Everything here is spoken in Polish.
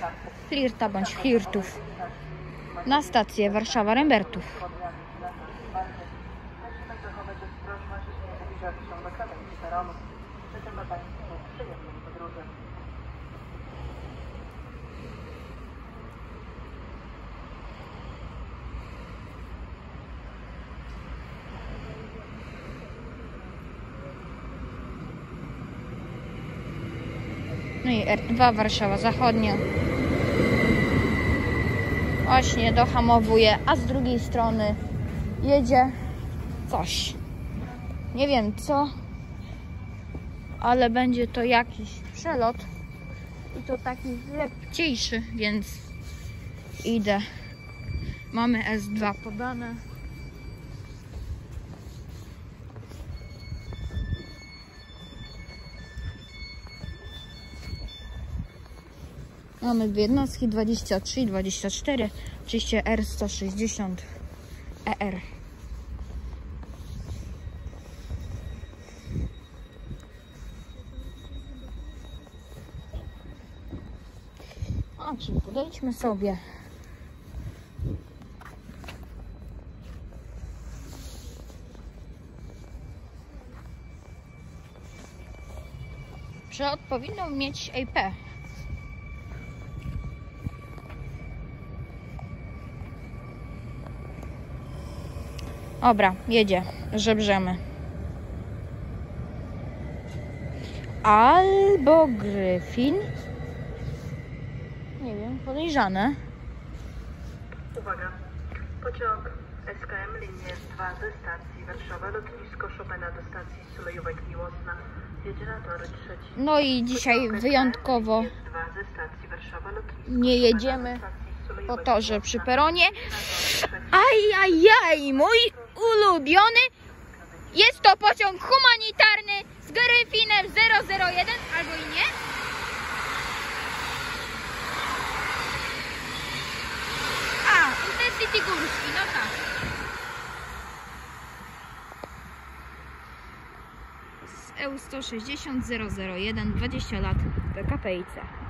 Flirta bądź flirtów na stację Warszawa-Rembertów. No i R2 Warszawa Zachodnia. Właśnie dohamowuje, a z drugiej strony jedzie coś. Nie wiem co, ale będzie to jakiś przelot i to taki lepciejszy, więc idę. Mamy S2 podane. Mamy dwie jednostki, 23 i 24, oczywiście R160 ER. A, czyli podejdźmy sobie. Przelot powinno mieć AP. Dobra, jedzie, żebrzemy. Albo Gryfin. Nie wiem, podejrzane. Uwaga, pociąg SKM linie 2 ze stacji Warszawa, lotnisko Chopina do stacji Sulejówek-Miłosna. Jedzie na tory 3. No i dzisiaj wyjątkowo nie jedziemy po torze przy peronie. Ajajaj, mój ulubiony. Jest to pociąg humanitarny z Gryfinem 001, albo i nie. A, Intercity Górski, no tak. Z EU 160 001, 20 lat PKP IC.